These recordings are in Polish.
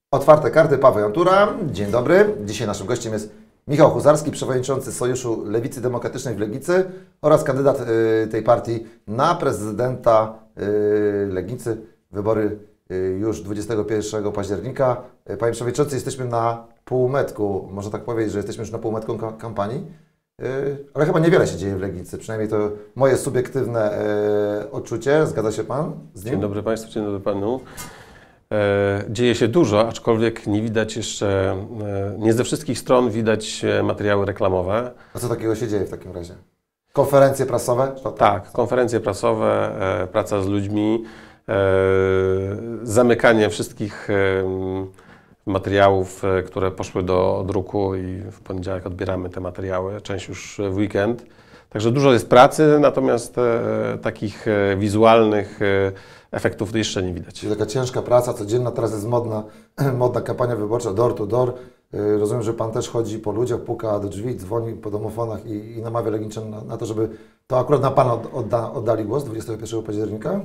Otwarte karty, Paweł Jantura. Dzień dobry. Dzisiaj naszym gościem jest Michał Huzarski, przewodniczący Sojuszu Lewicy Demokratycznej w Legnicy oraz kandydat tej partii na prezydenta Legnicy. Wybory już 21 października. Panie przewodniczący, jesteśmy na półmetku, można tak powiedzieć, że jesteśmy już na półmetku kampanii, ale chyba niewiele się dzieje w Legnicy, przynajmniej to moje subiektywne odczucie. Zgadza się Pan z nim? Dzień dobry Państwu, dzień dobry Panu. Dzieje się dużo, aczkolwiek nie widać jeszcze, nie ze wszystkich stron widać materiały reklamowe. A co takiego się dzieje w takim razie? Konferencje prasowe? Tak, konferencje prasowe, praca z ludźmi, zamykanie wszystkich materiałów, które poszły do druku i w poniedziałek odbieramy te materiały, część już w weekend. Także dużo jest pracy, natomiast takich wizualnych efektów jeszcze nie widać. Czyli taka ciężka praca, codzienna, teraz jest modna kampania wyborcza, door to door. Rozumiem, że Pan też chodzi po ludziach, puka do drzwi, dzwoni po domofonach i namawia Legniczan na to, żeby to akurat na Pana oddali głos 21 października?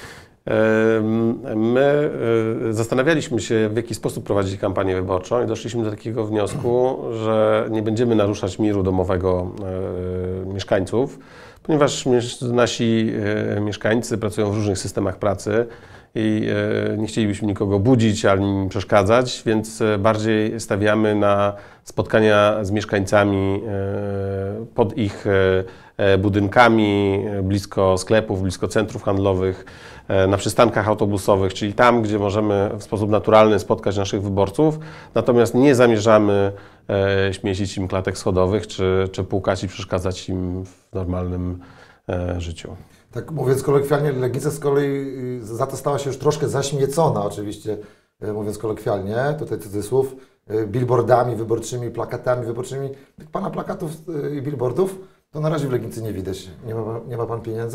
My zastanawialiśmy się, w jaki sposób prowadzić kampanię wyborczą i doszliśmy do takiego wniosku, że nie będziemy naruszać miru domowego mieszkańców, ponieważ nasi mieszkańcy pracują w różnych systemach pracy i nie chcielibyśmy nikogo budzić ani im przeszkadzać, więc bardziej stawiamy na spotkania z mieszkańcami pod ich budynkami, blisko sklepów, blisko centrów handlowych, na przystankach autobusowych, czyli tam, gdzie możemy w sposób naturalny spotkać naszych wyborców, natomiast nie zamierzamy śmiecić im klatek schodowych, czy pukać i przeszkadzać im w normalnym życiu. Tak mówiąc kolokwialnie, Legnica z kolei za to stała się już troszkę zaśmiecona, oczywiście, mówiąc kolokwialnie, tutaj cudzysłów, billboardami wyborczymi, plakatami wyborczymi. Tych Pana plakatów i billboardów to na razie w Legnicy nie widać. Nie ma Pan pieniędzy?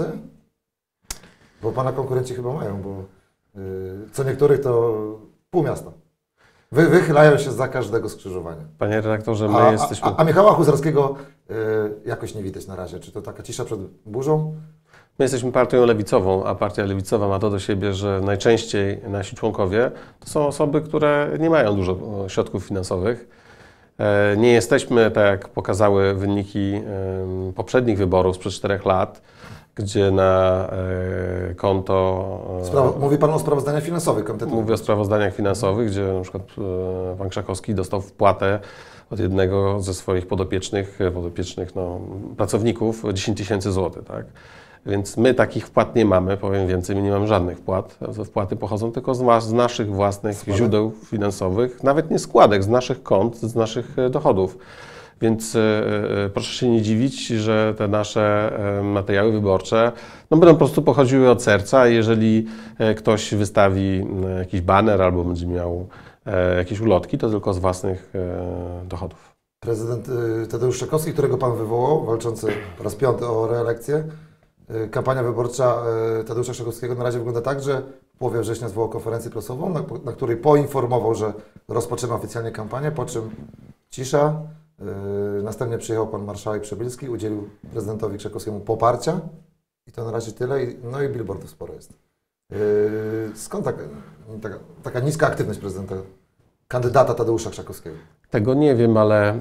Bo Pana konkurenci chyba mają, bo co niektórych to pół miasta. Wychylają się za każdego skrzyżowania. Panie redaktorze, my jesteśmy... A Michała Huzarskiego jakoś nie widać na razie. Czy to taka cisza przed burzą? My jesteśmy partią lewicową, a partia lewicowa ma to do siebie, że najczęściej nasi członkowie to są osoby, które nie mają dużo środków finansowych. Nie jesteśmy, tak jak pokazały wyniki poprzednich wyborów sprzed 4 lat, gdzie na konto... Mówi Pan o sprawozdaniach finansowych komitetu? Mówię o sprawozdaniach finansowych, gdzie na przykład pan Krzakowski dostał wpłatę od jednego ze swoich podopiecznych pracowników 10 tysięcy złotych, tak? Więc my takich wpłat nie mamy, powiem więcej, my nie mamy żadnych wpłat. Wpłaty pochodzą tylko z naszych własnych źródeł finansowych, nawet nie składek, z naszych kont, z naszych dochodów. Więc proszę się nie dziwić, że te nasze materiały wyborcze będą po prostu pochodziły od serca. Jeżeli ktoś wystawi jakiś baner albo będzie miał jakieś ulotki, to tylko z własnych dochodów. Prezydent Tadeusz Czakowski, którego Pan wywołał, walczący po raz 5. o reelekcję. Kampania wyborcza Tadeusza Czakowskiego na razie wygląda tak, że w połowie września zwołał konferencję prasową, na której poinformował, że rozpoczyna oficjalnie kampanię, po czym cisza. Następnie przyjechał pan marszałek Przybylski, udzielił prezydentowi Czakowskiemu poparcia i to na razie tyle. No i billboardów sporo jest. Skąd taka niska aktywność prezydenta, kandydata Tadeusza Czakowskiego? Tego nie wiem, ale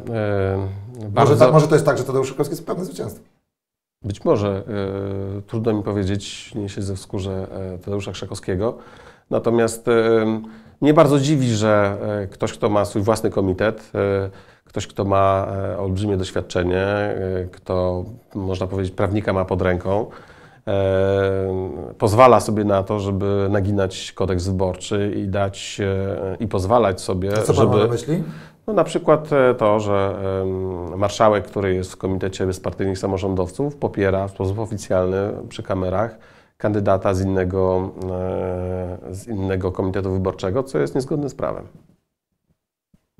Może to jest tak, że Tadeusz Czakowski jest pewne zwycięstwo? Być może. Trudno mi powiedzieć, nie siedzę w skórze Tadeusza Krzakowskiego. Natomiast mnie bardzo dziwi, że ktoś, kto ma swój własny komitet, ktoś, kto ma olbrzymie doświadczenie, kto, można powiedzieć, prawnika ma pod ręką, pozwala sobie na to, żeby naginać kodeks wyborczy i pozwalać sobie, co pan ma na myśli? No, na przykład to, że marszałek, który jest w komitecie bezpartyjnych samorządowców, popiera w sposób oficjalny przy kamerach kandydata z innego komitetu wyborczego, co jest niezgodne z prawem.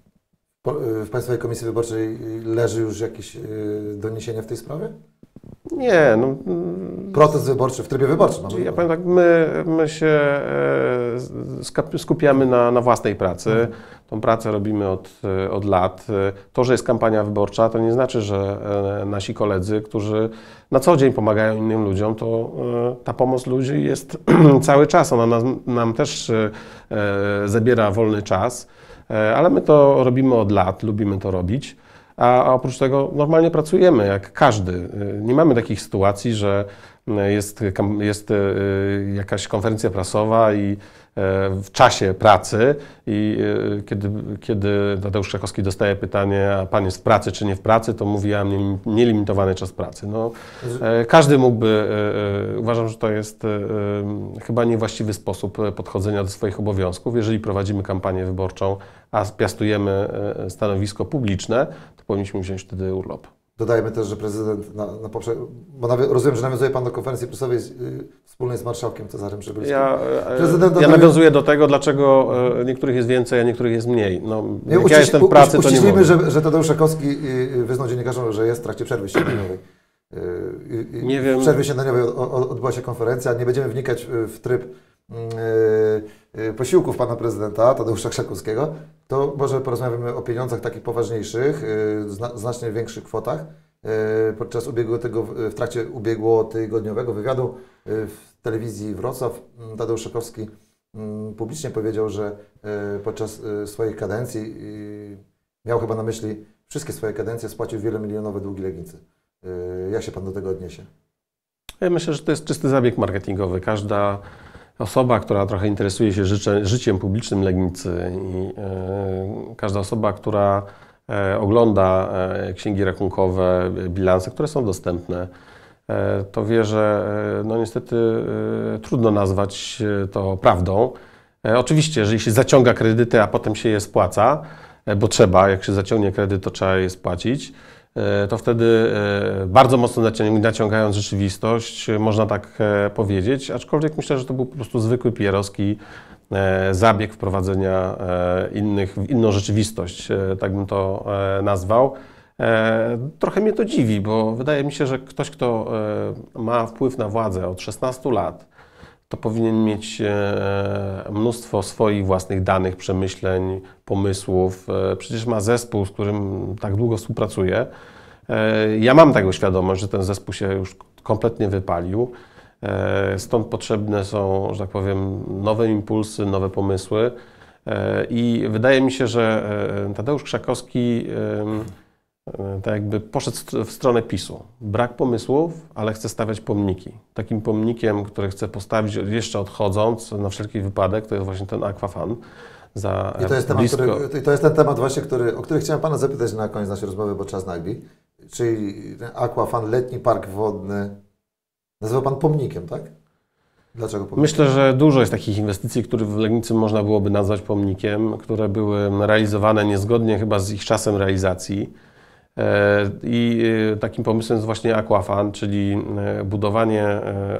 W Państwowej Komisji Wyborczej leży już jakieś doniesienie w tej sprawie? Nie, no... Protest wyborczy w trybie wyborczym. Ja powiem tak, my się skupiamy na własnej pracy. Tą pracę robimy od lat. To, że jest kampania wyborcza, to nie znaczy, że nasi koledzy, którzy na co dzień pomagają innym ludziom, to ta pomoc ludzi jest cały czas. Ona nam też zabiera wolny czas, ale my to robimy od lat, lubimy to robić. A oprócz tego normalnie pracujemy, jak każdy. Nie mamy takich sytuacji, że jest jakaś konferencja prasowa i w czasie pracy i kiedy Tadeusz Krzakowski dostaje pytanie, a pan jest w pracy czy nie w pracy, to mówi, ja mam nielimitowany czas pracy. No, każdy mógłby, uważam, że to jest chyba niewłaściwy sposób podchodzenia do swoich obowiązków. Jeżeli prowadzimy kampanię wyborczą, a piastujemy stanowisko publiczne, to powinniśmy wziąć wtedy urlop. Dodajmy też, że prezydent, bo rozumiem, że nawiązuje Pan do konferencji prasowej wspólnej z marszałkiem Cezarym Przybylskim. Ja nawiązuję do tego, dlaczego niektórych jest więcej, a niektórych jest mniej. No, jak ja jestem w pracy, to nie mogę. że Tadeusz Krzakowski wyznał dziennikarzom, że jest w trakcie przerwy śniadaniowej. Nie wiem. W przerwie śniadaniowej odbyła się konferencja. Nie będziemy wnikać w tryb posiłków Pana Prezydenta Tadeusza Krzakowskiego, to może porozmawiamy o pieniądzach takich poważniejszych, znacznie większych kwotach. Podczas w trakcie ubiegłotygodniowego wywiadu w telewizji Wrocław Tadeusz Krzakowski publicznie powiedział, że podczas swojej kadencji, miał chyba na myśli wszystkie swoje kadencje, spłacił wielomilionowe długi Legnicy. Jak się Pan do tego odniesie? Ja myślę, że to jest czysty zabieg marketingowy. Każda osoba, która trochę interesuje się życiem publicznym Legnicy i każda osoba, która ogląda księgi rachunkowe, bilanse, które są dostępne, to wie, że no niestety trudno nazwać to prawdą. Oczywiście, jeżeli się zaciąga kredyty, a potem się je spłaca, bo trzeba, jak się zaciągnie kredyt, to trzeba je spłacić, to wtedy bardzo mocno naciągając rzeczywistość, można tak powiedzieć, aczkolwiek myślę, że to był po prostu zwykły PR-owski zabieg wprowadzenia innych w inną rzeczywistość, tak bym to nazwał. Trochę mnie to dziwi, bo wydaje mi się, że ktoś, kto ma wpływ na władzę od 16 lat, to powinien mieć mnóstwo swoich własnych danych, przemyśleń, pomysłów. Przecież ma zespół, z którym tak długo współpracuje. Ja mam tego świadomość, że ten zespół się już kompletnie wypalił. Stąd potrzebne są, że tak powiem, nowe impulsy, nowe pomysły. I wydaje mi się, że Tadeusz Krzakowski tak jakby poszedł w stronę PiS-u. Brak pomysłów, ale chce stawiać pomniki. Takim pomnikiem, który chce postawić jeszcze odchodząc na wszelki wypadek, to jest właśnie ten Aquafan. I to jest ten temat właśnie, o który chciałem Pana zapytać na koniec naszej rozmowy, bo czas nagli. Czyli ten Aquafan, letni park wodny, nazywa Pan pomnikiem, tak? Dlaczego pomnikiem? Myślę, że dużo jest takich inwestycji, które w Legnicy można byłoby nazwać pomnikiem, które były realizowane niezgodnie chyba z ich czasem realizacji. I takim pomysłem jest właśnie Aquafan, czyli budowanie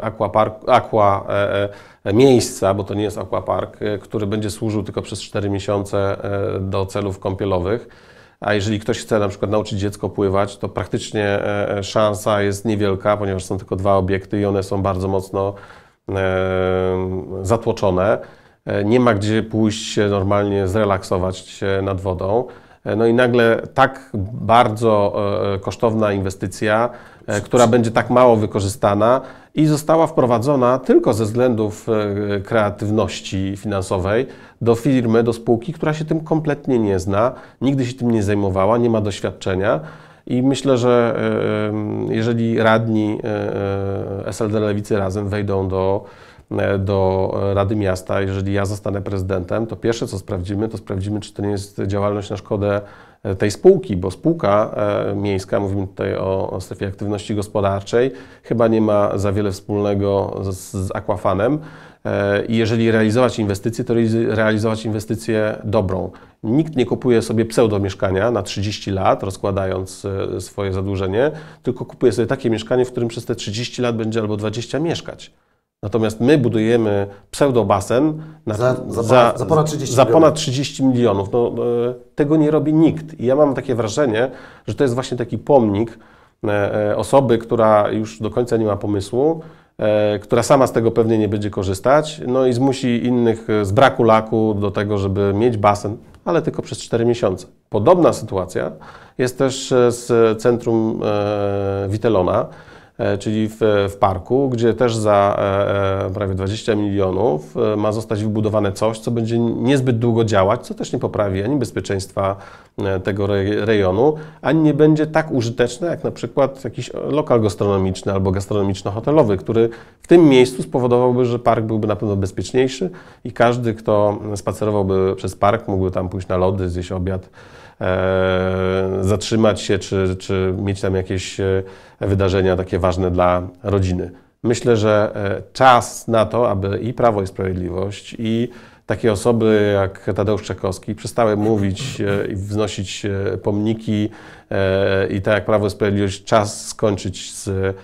miejsca, bo to nie jest aquapark, który będzie służył tylko przez 4 miesiące do celów kąpielowych. A jeżeli ktoś chce na przykład nauczyć dziecko pływać, to praktycznie szansa jest niewielka, ponieważ są tylko 2 obiekty i one są bardzo mocno zatłoczone. Nie ma gdzie pójść się normalnie zrelaksować nad wodą. No i nagle tak bardzo kosztowna inwestycja, która będzie tak mało wykorzystana i została wprowadzona tylko ze względów kreatywności finansowej do firmy, do spółki, która się tym kompletnie nie zna, nigdy się tym nie zajmowała, nie ma doświadczenia. I myślę, że jeżeli radni SLD Lewicy Razem wejdą do Rady Miasta, jeżeli ja zostanę prezydentem, to pierwsze co sprawdzimy, czy to nie jest działalność na szkodę tej spółki, bo spółka miejska, mówimy tutaj o strefie aktywności gospodarczej, chyba nie ma za wiele wspólnego z Aquafanem i jeżeli realizować inwestycje, to realizować inwestycję dobrą. Nikt nie kupuje sobie pseudo-mieszkania na 30 lat, rozkładając swoje zadłużenie, tylko kupuje sobie takie mieszkanie, w którym przez te 30 lat będzie albo 20 mieszkać. Natomiast my budujemy pseudobasen za ponad 30 milionów. No, tego nie robi nikt. I ja mam takie wrażenie, że to jest właśnie taki pomnik osoby, która już do końca nie ma pomysłu, która sama z tego pewnie nie będzie korzystać, no i zmusi innych z braku laku do tego, żeby mieć basen, ale tylko przez 4 miesiące. Podobna sytuacja jest też z centrum Witelona, czyli w parku, gdzie też za prawie 20 milionów ma zostać wybudowane coś, co będzie niezbyt długo działać, co też nie poprawi ani bezpieczeństwa tego rejonu, ani nie będzie tak użyteczne jak na przykład jakiś lokal gastronomiczny albo gastronomiczno-hotelowy, który w tym miejscu spowodowałby, że park byłby na pewno bezpieczniejszy i każdy, kto spacerowałby przez park, mógłby tam pójść na lody, zjeść obiad, zatrzymać się, czy mieć tam jakieś wydarzenia takie ważne dla rodziny. Myślę, że czas na to, aby i Prawo i Sprawiedliwość, i takie osoby jak Tadeusz Czajkowski przestały mówić i wznosić pomniki i tak jak Prawo i Sprawiedliwość, czas skończyć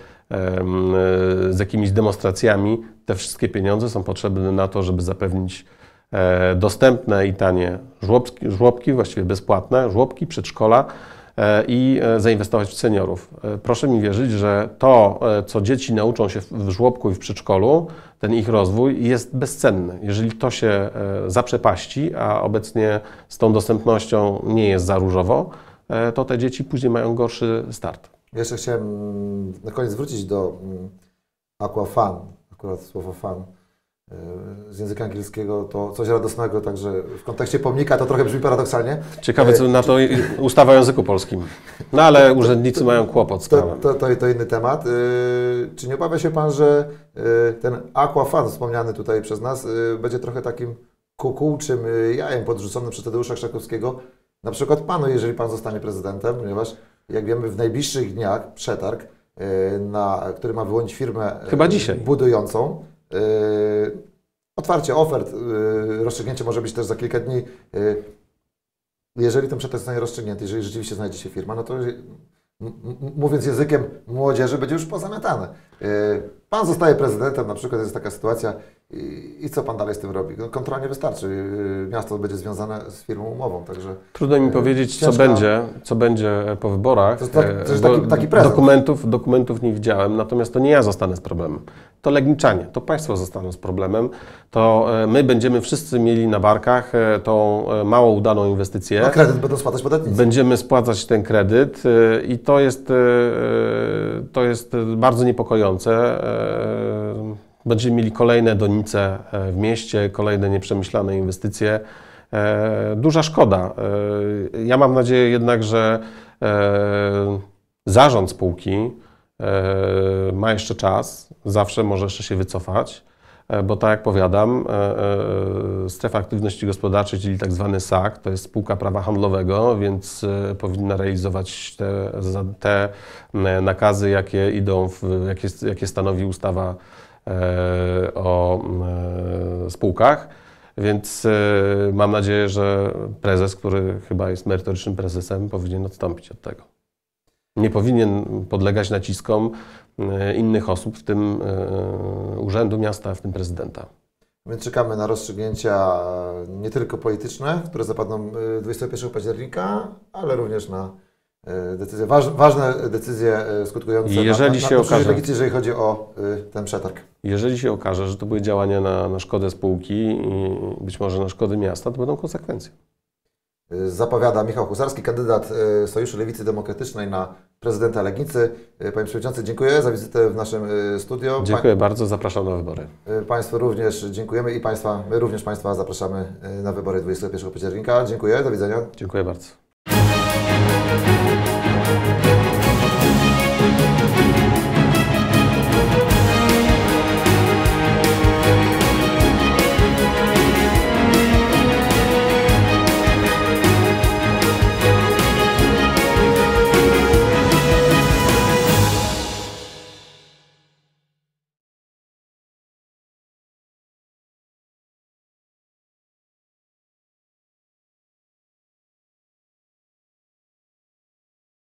z jakimiś demonstracjami. Te wszystkie pieniądze są potrzebne na to, żeby zapewnić dostępne i tanie żłobki, właściwie bezpłatne, żłobki, przedszkola i zainwestować w seniorów. Proszę mi wierzyć, że to, co dzieci nauczą się w żłobku i w przedszkolu, ten ich rozwój jest bezcenny. Jeżeli to się zaprzepaści, a obecnie z tą dostępnością nie jest za różowo, to te dzieci później mają gorszy start. Jeszcze chciałem na koniec wrócić do aquafan, akurat słowo fan. Z języka angielskiego to coś radosnego, także w kontekście pomnika to trochę brzmi paradoksalnie. Ciekawe, co na to ustawa o języku polskim. No ale urzędnicy mają kłopot z prawem. To inny temat. Czy nie obawia się Pan, że ten aquafan wspomniany tutaj przez nas będzie trochę takim kukułczym jajem podrzuconym przez Tadeusza Czajkowskiego, na przykład Panu, jeżeli Pan zostanie prezydentem, ponieważ jak wiemy w najbliższych dniach przetarg, który ma wyłonić firmę chyba dzisiaj budującą, otwarcie ofert, rozstrzygnięcie może być też za kilka dni. Jeżeli ten przetarg zostanie rozstrzygnięty, jeżeli rzeczywiście znajdzie się firma, no to mówiąc językiem młodzieży, będzie już pozamiatane. Pan zostaje prezydentem, na przykład jest taka sytuacja i co Pan dalej z tym robi? No, kontrola nie wystarczy. Miasto będzie związane z firmą umową, także... Trudno mi powiedzieć, co będzie po wyborach. To jest taki prezent. Dokumentów nie widziałem, natomiast to nie ja zostanę z problemem. To Legniczanie, to Państwo zostaną z problemem. To my będziemy wszyscy mieli na barkach tą mało udaną inwestycję. A kredyt będą spłacać podatnicy. Będziemy spłacać ten kredyt i to jest bardzo niepokojące. Będziemy mieli kolejne donice w mieście, kolejne nieprzemyślane inwestycje. Duża szkoda. Ja mam nadzieję jednak, że zarząd spółki ma jeszcze czas, zawsze może jeszcze się wycofać, bo tak jak powiadam, strefa aktywności gospodarczej, czyli tak zwany SAK, to jest spółka prawa handlowego, więc powinna realizować te nakazy, jakie idą, jakie stanowi ustawa o spółkach, więc mam nadzieję, że prezes, który chyba jest merytorycznym prezesem, powinien odstąpić od tego. Nie powinien podlegać naciskom innych osób, w tym urzędu miasta, w tym prezydenta. My czekamy na rozstrzygnięcia nie tylko polityczne, które zapadną 21 października, ale również na decyzje, ważne decyzje skutkujące na legislacji, jeżeli chodzi o ten przetarg. Jeżeli się okaże, że to były działania na szkodę spółki i być może na szkodę miasta, to będą konsekwencje. Zapowiada Michał Husarski, kandydat Sojuszu Lewicy Demokratycznej na prezydenta Legnicy. Panie Przewodniczący, dziękuję za wizytę w naszym studio. Dziękuję bardzo, zapraszam na wybory. Państwu również dziękujemy i my również Państwa zapraszamy na wybory 21 października. Dziękuję, do widzenia. Dziękuję bardzo.